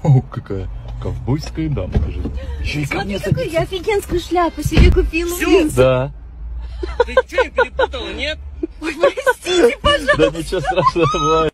О, какая ковбойская дама лежит. Еще и ко мне Смотри, какую я офигенскую шляпу себе купила. Да. Ты что, перепутала, нет? Ой, простите, пожалуйста. Да ничего страшного, бывает.